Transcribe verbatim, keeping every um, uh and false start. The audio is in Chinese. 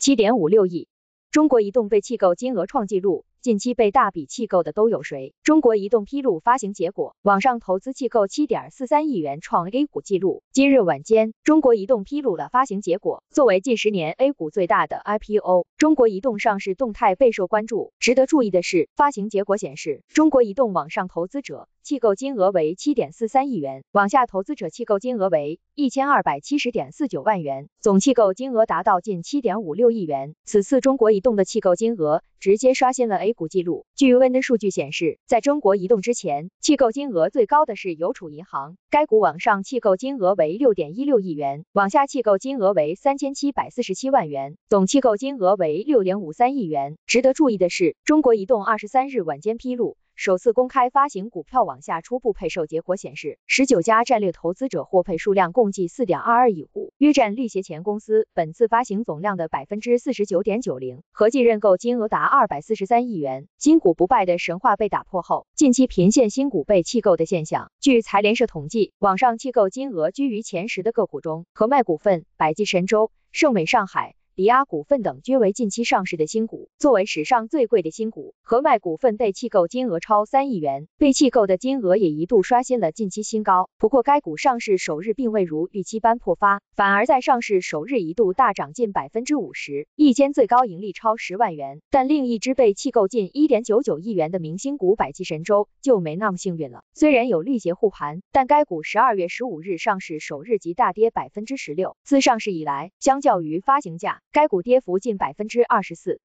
七点五六亿。中国移动被弃购金额创纪录，近期被大笔弃购的都有谁？中国移动披露发行结果，网上投资弃购 七点四三亿元创 A 股纪录。今日晚间，中国移动披露了发行结果，作为近十年 A 股最大的 I P O， 中国移动上市动态备受关注。值得注意的是，发行结果显示，中国移动网上投资者弃购金额为 七点四三亿元，网下投资者弃购金额为 一千二百七十点四九万元，总弃购金额达到近 七点五六亿元。此次中国移动的弃购金额直接刷新了 A 股纪录。据 温的数据显示，在中国移动之前，弃购金额最高的是邮储银行，该股网上弃购金额为 六点一六亿元，网下弃购金额为三千七百四十七万元，总弃购金额为 六点五三亿元。值得注意的是，中国移动二十三日晚间披露，首次公开发行股票网下初步配售结果显示，十九家战略投资者获配数量共计 四点二二亿户，约占力携前公司本次发行总量的 百分之四十九点九零， 合计认购金额达二百四十三亿元。新股不败的神话被打破后，近期频现新股被弃购的现象。据财联社统计，网上弃购金额居于前十的个股中，和脉股份、百济神州、盛美上海、迪亚股份等均为近期上市的新股。作为史上最贵的新股，和脉股份被弃购金额超三亿元，被弃购的金额也一度刷新了近期新高。不过该股上市首日并未如预期般破发，反而在上市首日一度大涨近 百分之五十， 一天最高盈利超十万元。但另一只被弃购近 一点九九亿元的明星股百济神州就没那么幸运了。虽然有力携护盘，但该股十二月十五日上市首日即大跌 百分之十六， 自上市以来，相较于发行价，该股跌幅近 百分之二十四。